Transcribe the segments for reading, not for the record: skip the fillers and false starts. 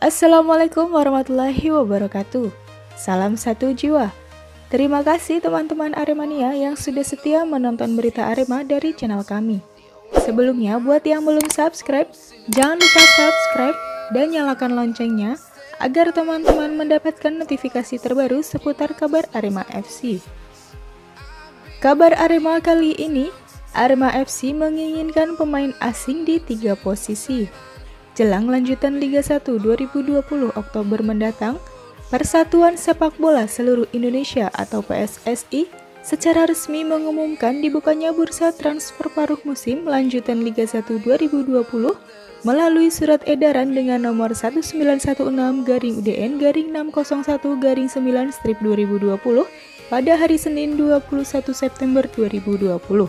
Assalamualaikum warahmatullahi wabarakatuh. Salam satu jiwa. Terima kasih teman-teman Aremania yang sudah setia menonton berita Arema dari channel kami. Sebelumnya, buat yang belum subscribe, jangan lupa subscribe dan nyalakan loncengnya agar teman-teman mendapatkan notifikasi terbaru seputar kabar Arema FC. Kabar Arema kali ini, Arema FC menginginkan pemain asing di 3 posisi. Jelang lanjutan Liga 1 2020 Oktober mendatang, Persatuan Sepak Bola Seluruh Indonesia atau PSSI secara resmi mengumumkan dibukanya bursa transfer paruh musim lanjutan Liga 1 2020 melalui surat edaran dengan nomor 1916-UDN-601-9/2020 pada hari Senin 21 September 2020.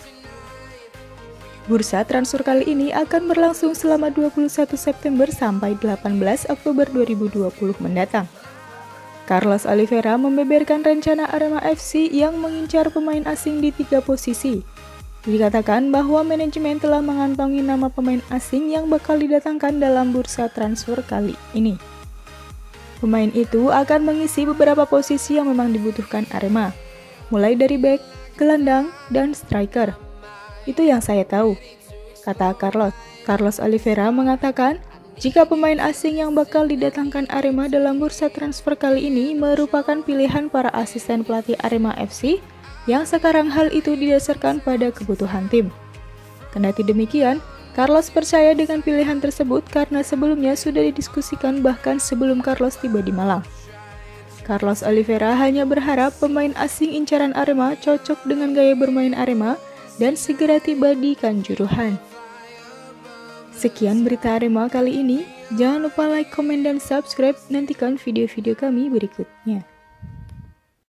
Bursa transfer kali ini akan berlangsung selama 21 September sampai 18 Oktober 2020 mendatang. Carlos Oliveira membeberkan rencana Arema FC yang mengincar pemain asing di 3 posisi. Dikatakan bahwa manajemen telah mengantongi nama pemain asing yang bakal didatangkan dalam bursa transfer kali ini. Pemain itu akan mengisi beberapa posisi yang memang dibutuhkan Arema, mulai dari bek, gelandang, dan striker. Itu yang saya tahu, kata Carlos. Carlos Oliveira mengatakan, jika pemain asing yang bakal didatangkan Arema dalam bursa transfer kali ini merupakan pilihan para asisten pelatih Arema FC, yang sekarang hal itu didasarkan pada kebutuhan tim. Kendati demikian, Carlos percaya dengan pilihan tersebut karena sebelumnya sudah didiskusikan bahkan sebelum Carlos tiba di Malang. Carlos Oliveira hanya berharap pemain asing incaran Arema cocok dengan gaya bermain Arema dan segera tiba di Kanjuruhan. Sekian berita Arema kali ini. Jangan lupa like, komen, dan subscribe. Nantikan video-video kami berikutnya.